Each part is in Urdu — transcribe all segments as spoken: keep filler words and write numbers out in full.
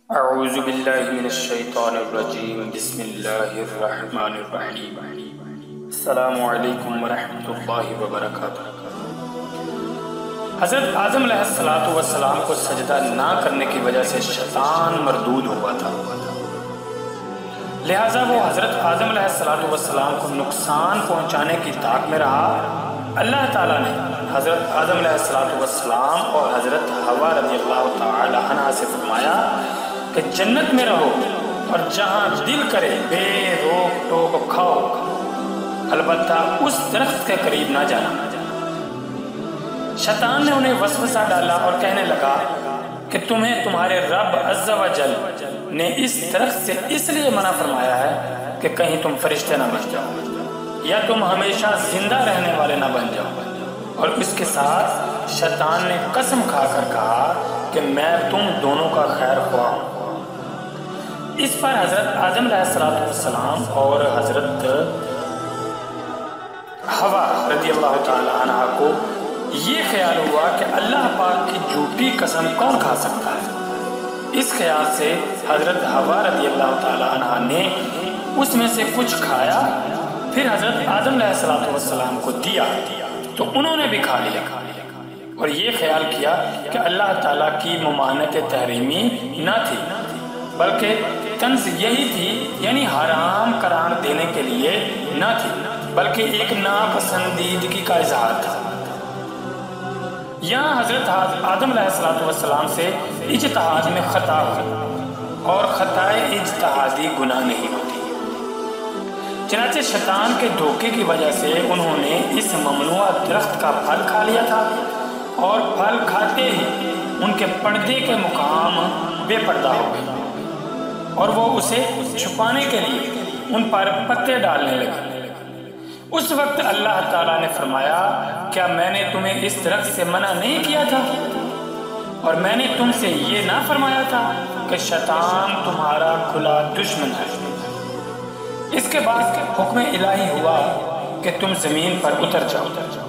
اعوذ باللہ من الشیطان الرجیم بسم اللہ الرحمن الرحیم السلام علیکم ورحمۃ اللہ وبرکاتہ۔ حضرت آدم علیہ الصلوۃ والسلام کو سجدہ نہ کرنے کی وجہ سے شیطان مردود ہوا تھا، لہٰذا وہ حضرت آدم علیہ الصلوۃ والسلام کو نقصان پہنچانے کی طاق میں رہا۔ اللہ تعالیٰ نے حضرت آدم علیہ الصلوۃ والسلام اور حضرت حوا رضی اللہ تعالی عنہا سے فرمایا کہ جنت میں رہو اور جہاں دل کرے بے روک ٹوک کھاؤ، البتہ اس درخت کے قریب نہ جانا۔ شیطان نے انہیں وسوسہ ڈالا اور کہنے لگا کہ تمہیں تمہارے رب عز و جل نے اس درخت سے اس لیے منع فرمایا ہے کہ کہیں تم فرشتے نہ بن جاؤ یا تم ہمیشہ زندہ رہنے والے نہ بن جاؤ۔ اور اس کے ساتھ شیطان نے قسم کھا کر کہا کہ میں تم دونوں کا خیر خواہ ہوں۔ اس پر حضرت آدم علیہ الصلوۃ والسلام اور حضرت حوا رضی اللہ تعالی عنہ کو یہ خیال ہوا کہ اللہ پاک کی جھوٹی قسم کون کھا سکتا ہے۔ اس خیال سے حضرت حوا رضی اللہ تعالی عنہ نے اس میں سے کچھ کھایا، پھر حضرت آدم علیہ الصلوۃ والسلام کو دیا تو انہوں نے بھی کھا لیا اور یہ خیال کیا کہ اللہ تعالیٰ کی ممانعت تحریمی نہ تھی بلکہ طنز یہی تھی، یعنی حرام قرار دینے کے لیے نہ تھی بلکہ ایک ناپسندیدگی کا اظہار تھا۔ یہاں حضرت آدم علیہ الصلوۃ والسلام سے اجتہاد میں خطا ہوئی اور خطائے اجتہادی گناہ نہیں ہوتی، چنانچہ شیطان کے دھوکے کی وجہ سے انہوں نے اس ممنوع درخت کا پھل کھا لیا تھا اور پھل کھاتے ہی ان کے پردے کے مقام بے پردہ ہو گئے اور وہ اسے چھپانے کے لیے ان پر پتے ڈالنے لگے۔ اس وقت اللہ تعالیٰ نے فرمایا کیا میں نے تمہیں اس درخت سے منع نہیں کیا تھا اور میں نے تم سے یہ نہ فرمایا تھا کہ شیطان تمہارا کھلا دشمن ہے۔ اس کے بعد حکم الہی ہوا کہ تم زمین پر اتر جاؤ،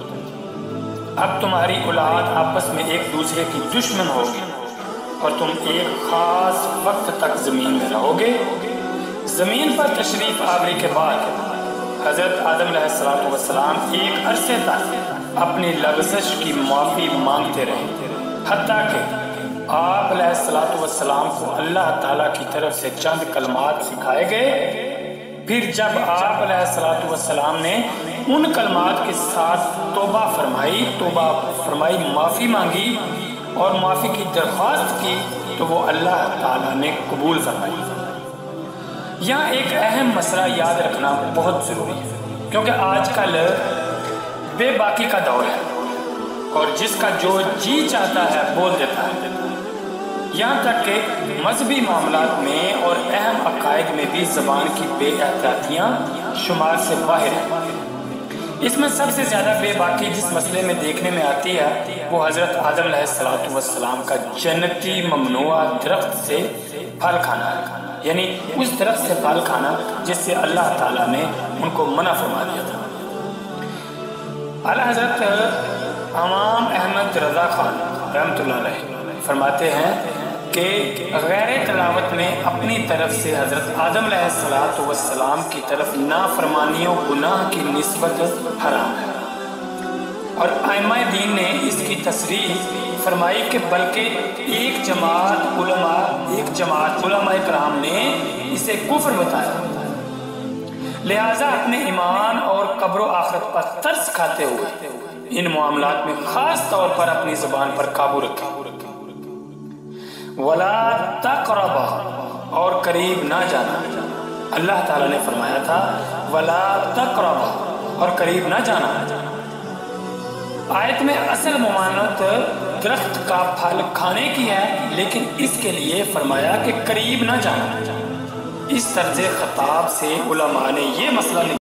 اب تمہاری اولاد آپس میں ایک دوسرے کی دشمن ہوگی اور تم ایک خاص وقت تک زمین میں رہو گے۔ زمین پر تشریف آوری کے بعد حضرت آدم علیہ الصلوۃ والسلام ایک عرصے تک اپنی لغزش کی معافی مانگتے رہے، حتیٰ کہ آپ علیہ الصلوۃ والسلام کو اللہ تعالیٰ کی طرف سے چند کلمات سکھائے گئے۔ پھر جب آپ علیہ الصلوۃ والسلام نے ان کلمات کے ساتھ توبہ فرمائی توبہ فرمائی معافی مانگی اور معافی کی درخواست کی تو وہ اللہ تعالیٰ نے قبول فرمائی۔ یہاں ایک اہم مسئلہ یاد رکھنا بہت ضروری ہے، کیونکہ آج کل بے باکی کا دور ہے اور جس کا جو جی چاہتا ہے بول دیتا ہے، یہاں تک کہ مذہبی معاملات میں اور اہم عقائد میں بھی زبان کی بے احتیاطیاں شمار سے باہر ہیں۔ اس میں سب سے زیادہ بے باکی جس مسئلے میں دیکھنے میں آتی ہے وہ حضرت آدم علیہ الصلوۃ والسلام کا جنتی ممنوع درخت سے پھل کھانا ہے، یعنی اس درخت سے پھل کھانا جس سے اللہ تعالیٰ نے ان کو منع فرما دیا تھا۔ اعلیٰ حضرت امام احمد رضا خان رحمۃ اللہ علیہ فرماتے ہیں کہ غیر تلاوت میں اپنی طرف سے حضرت آدم علیہ الصلوۃ والسلام کی طرف نافرمانی و گناہ کی نسبت حرام ہے، اور ائمہ دین نے اس کی تصریح فرمائی کہ بلکہ ایک جماعت علماء ایک جماعت علماء کرام نے اسے کفر بتایا، لہٰذا اپنے ایمان اور قبر و آخرت پر ترس کھاتے ہوئے ان معاملات میں خاص طور پر اپنی زبان پر قابو رکھیں۔ وَلَا تَقْرَبَا اور قریب نہ جانا، اللہ تعالیٰ نے فرمایا تھا وَلَا تَقْرَبَا اور قریب نہ جانا۔ آیت میں اصل ممانعت درخت کا پھل کھانے کی ہے، لیکن اس کے لیے فرمایا کہ قریب نہ جانا۔ اس طرز خطاب سے علماء نے یہ مسئلہ